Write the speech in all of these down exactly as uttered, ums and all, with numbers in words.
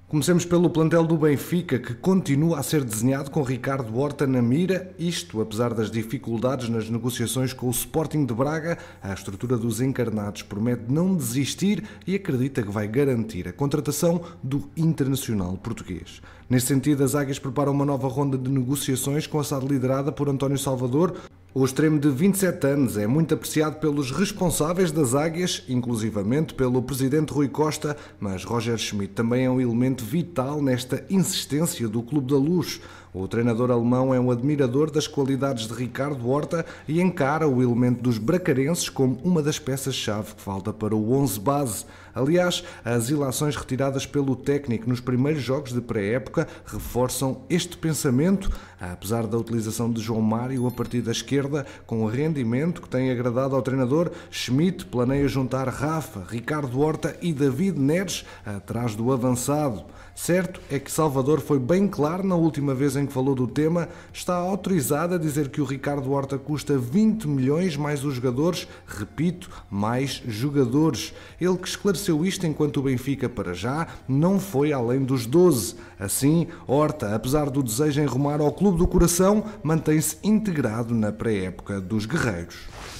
Comecemos pelo plantel do Benfica, que continua a ser desenhado com Ricardo Horta na mira, isto apesar das dificuldades nas negociações com o Sporting de Braga. A estrutura dos encarnados promete não desistir e acredita que vai garantir a contratação do internacional português. Neste sentido, as Águias preparam uma nova ronda de negociações com a S A D liderada por António Salvador. O extremo de vinte e sete anos é muito apreciado pelos responsáveis das Águias, inclusivamente pelo presidente Rui Costa, mas Roger Schmidt também é um elemento vital nesta insistência do Clube da Luz. O treinador alemão é um admirador das qualidades de Ricardo Horta e encara o elemento dos bracarenses como uma das peças-chave que falta para o onze base. Aliás, as ilações retiradas pelo técnico nos primeiros jogos de pré-época reforçam este pensamento, apesar da utilização de João Mário a partir da esquerda, com o rendimento que tem agradado ao treinador. Schmidt planeia juntar Rafa, Ricardo Horta e David Neres atrás do avançado. Certo é que Salvador foi bem claro na última vez em que falou do tema. Está autorizado a dizer que o Ricardo Horta custa vinte milhões mais os jogadores, repito, mais jogadores. Ele que esclareceu isto enquanto o Benfica, para já, não foi além dos doze. Assim, Horta, apesar do desejo em rumar ao Clube do Coração, mantém-se integrado na pré-época dos guerreiros.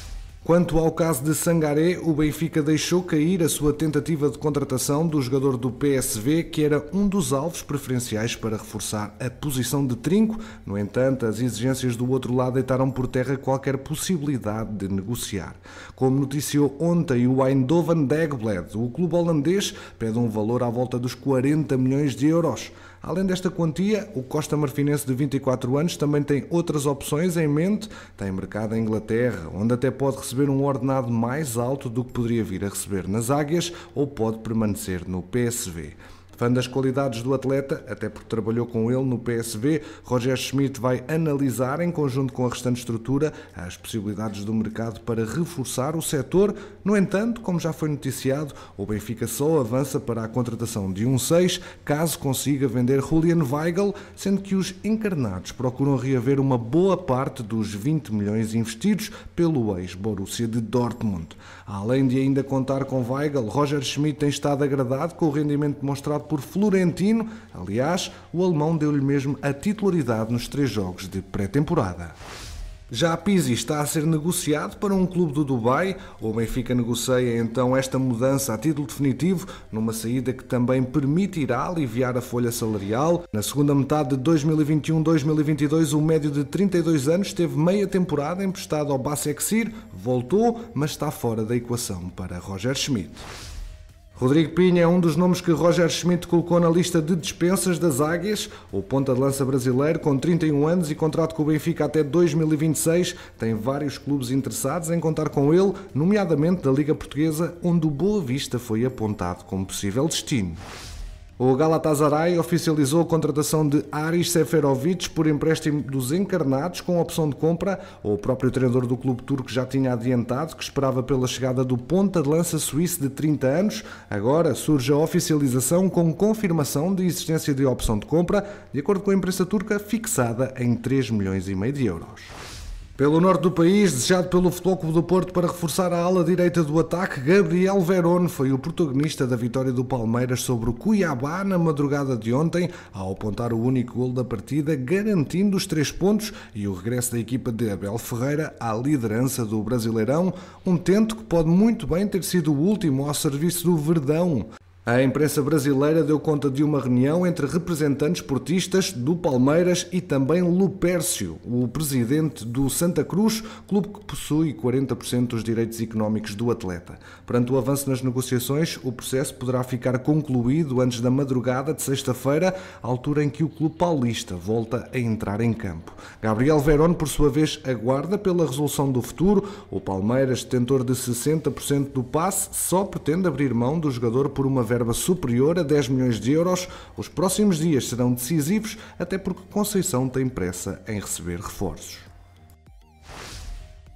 Quanto ao caso de Sangaré, o Benfica deixou cair a sua tentativa de contratação do jogador do P S V, que era um dos alvos preferenciais para reforçar a posição de trinco. No entanto, as exigências do outro lado deitaram por terra qualquer possibilidade de negociar. Como noticiou ontem o Eindhoven Dagblad, o clube holandês pede um valor à volta dos quarenta milhões de euros. Além desta quantia, o Costa Marfinense de vinte e quatro anos também tem outras opções em mente. Tem mercado em Inglaterra, onde até pode receber um ordenado mais alto do que poderia vir a receber nas Águias, ou pode permanecer no P S V. Fã das qualidades do atleta, até porque trabalhou com ele no P S V, Roger Schmidt vai analisar, em conjunto com a restante estrutura, as possibilidades do mercado para reforçar o setor. No entanto, como já foi noticiado, o Benfica só avança para a contratação de um seis, caso consiga vender Julian Weigl, sendo que os encarnados procuram reaver uma boa parte dos vinte milhões investidos pelo ex-Borussia de Dortmund. Além de ainda contar com Weigl, Roger Schmidt tem estado agradado com o rendimento demonstrado por Florentino. Aliás, o alemão deu-lhe mesmo a titularidade nos três jogos de pré-temporada. Já a Pizzi está a ser negociado para um clube do Dubai. O Benfica negocia então esta mudança a título definitivo, numa saída que também permitirá aliviar a folha salarial. Na segunda metade de dois mil e vinte e um dois mil e vinte e dois, o médio de trinta e dois anos teve meia temporada emprestado ao Başakşehir, voltou, mas está fora da equação para Roger Schmidt. Rodrigo Pinho é um dos nomes que Roger Schmidt colocou na lista de dispensas das Águias. O ponta de lança brasileiro, com trinta e um anos e contrato com o Benfica até dois mil e vinte e seis, tem vários clubes interessados em contar com ele, nomeadamente da Liga Portuguesa, onde o Boa Vista foi apontado como possível destino. O Galatasaray oficializou a contratação de Aris Seferovic por empréstimo dos encarnados com opção de compra. O próprio treinador do clube turco já tinha adiantado que esperava pela chegada do ponta de lança suíço de trinta anos. Agora surge a oficialização com confirmação de existência de opção de compra, de acordo com a imprensa turca, fixada em três milhões e meio de euros. Pelo norte do país, desejado pelo Futebol Clube do Porto para reforçar a ala direita do ataque, Gabriel Verón foi o protagonista da vitória do Palmeiras sobre o Cuiabá na madrugada de ontem, ao apontar o único golo da partida, garantindo os três pontos e o regresso da equipa de Abel Ferreira à liderança do Brasileirão, um tento que pode muito bem ter sido o último ao serviço do Verdão. A imprensa brasileira deu conta de uma reunião entre representantes portistas do Palmeiras e também Lupércio, o presidente do Santa Cruz, clube que possui quarenta por cento dos direitos económicos do atleta. Perante o avanço nas negociações, o processo poderá ficar concluído antes da madrugada de sexta-feira, altura em que o clube paulista volta a entrar em campo. Gabriel Verón, por sua vez, aguarda pela resolução do futuro. O Palmeiras, detentor de sessenta por cento do passe, só pretende abrir mão do jogador por uma verba superior a dez milhões de euros. Os próximos dias serão decisivos, até porque Conceição tem pressa em receber reforços.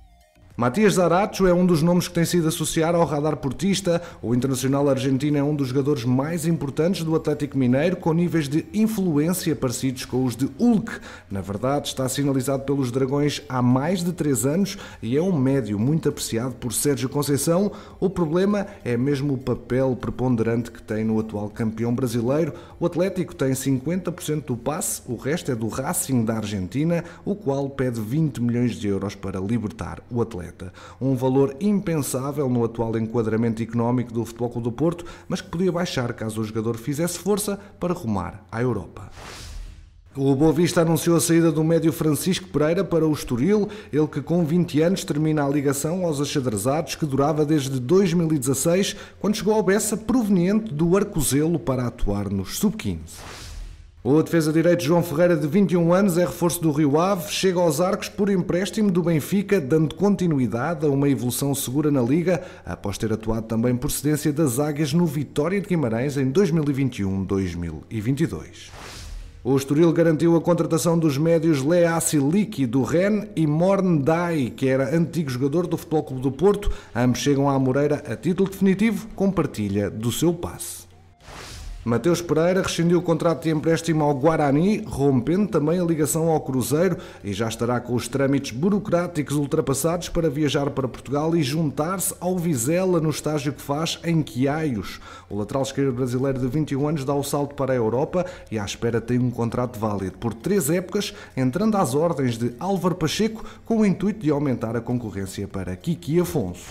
Matias Zaracho é um dos nomes que tem sido associado ao radar portista. O internacional argentino é um dos jogadores mais importantes do Atlético Mineiro, com níveis de influência parecidos com os de Hulk. Na verdade, está sinalizado pelos Dragões há mais de três anos e é um médio muito apreciado por Sérgio Conceição. O problema é mesmo o papel preponderante que tem no atual campeão brasileiro. O Atlético tem cinquenta por cento do passe, o resto é do Racing da Argentina, o qual pede vinte milhões de euros para libertar o atleta. Um valor impensável no atual enquadramento económico do Futebol Clube do Porto, mas que podia baixar caso o jogador fizesse força para rumar à Europa. O Boa Vista anunciou a saída do médio Francisco Pereira para o Estoril, ele que com vinte anos termina a ligação aos achadrezados que durava desde dois mil e dezasseis, quando chegou ao Bessa proveniente do Arcozelo para atuar nos sub quinze. O defesa-direito João Ferreira, de vinte e um anos, é reforço do Rio Ave, chega aos Arcos por empréstimo do Benfica, dando continuidade a uma evolução segura na Liga, após ter atuado também por cedência das Águias no Vitória de Guimarães em dois mil e vinte e um a dois mil e vinte e dois. O Estoril garantiu a contratação dos médios Lea Siliki do Rennes e Morn Dai, que era antigo jogador do Futebol Clube do Porto. Ambos chegam à Moreira a título definitivo, com partilha do seu passe. Mateus Pereira rescindiu o contrato de empréstimo ao Guarani, rompendo também a ligação ao Cruzeiro, e já estará com os trâmites burocráticos ultrapassados para viajar para Portugal e juntar-se ao Vizela no estágio que faz em Quiaios. O lateral esquerdo brasileiro de vinte e um anos dá o salto para a Europa e à espera tem um contrato válido por três épocas, entrando às ordens de Álvaro Pacheco com o intuito de aumentar a concorrência para Kiki Afonso.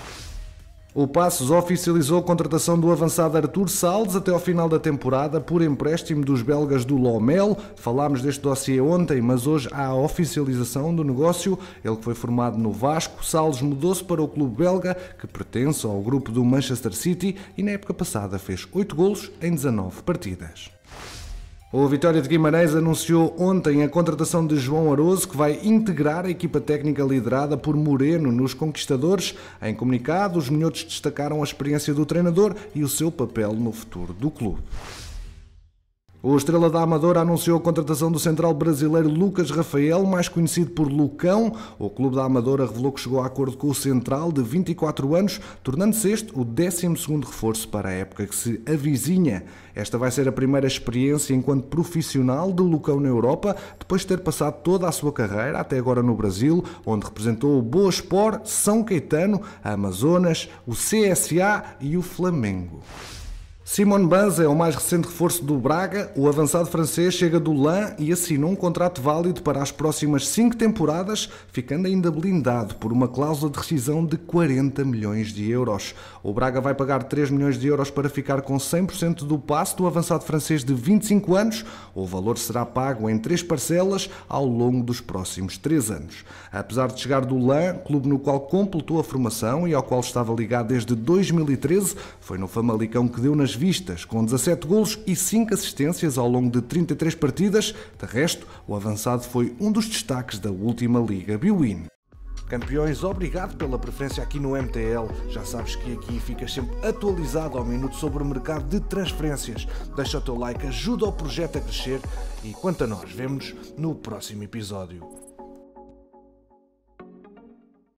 O Passos oficializou a contratação do avançado Artur Salles até ao final da temporada por empréstimo dos belgas do Lommel. Falámos deste dossiê ontem, mas hoje há a oficialização do negócio. Ele que foi formado no Vasco, Salles mudou-se para o clube belga, que pertence ao grupo do Manchester City e na época passada fez oito golos em dezanove partidas. O Vitória de Guimarães anunciou ontem a contratação de João Aroso, que vai integrar a equipa técnica liderada por Moreno nos Conquistadores. Em comunicado, os minhotos destacaram a experiência do treinador e o seu papel no futuro do clube. O Estrela da Amadora anunciou a contratação do central brasileiro Lucas Rafael, mais conhecido por Lucão. O clube da Amadora revelou que chegou a acordo com o central de vinte e quatro anos, tornando-se este o décimo segundo reforço para a época que se avizinha. Esta vai ser a primeira experiência enquanto profissional de Lucão na Europa, depois de ter passado toda a sua carreira, até agora no Brasil, onde representou o Boa Sport, São Caetano, a Amazonas, o C S A e o Flamengo. Simone Banza é o mais recente reforço do Braga. O avançado francês chega do Lens e assinou um contrato válido para as próximas cinco temporadas, ficando ainda blindado por uma cláusula de rescisão de quarenta milhões de euros. O Braga vai pagar três milhões de euros para ficar com cem por cento do passe do avançado francês de vinte e cinco anos. O valor será pago em três parcelas ao longo dos próximos três anos. Apesar de chegar do Lens, clube no qual completou a formação e ao qual estava ligado desde dois mil e treze, foi no Famalicão que deu nas vistas, com dezassete golos e cinco assistências ao longo de trinta e três partidas. De resto, o avançado foi um dos destaques da última Liga Bwin. Campeões, obrigado pela preferência aqui no M T L. Já sabes que aqui ficas sempre atualizado ao minuto sobre o mercado de transferências. Deixa o teu like, ajuda o projeto a crescer e quanto a nós, vemo-nos no próximo episódio.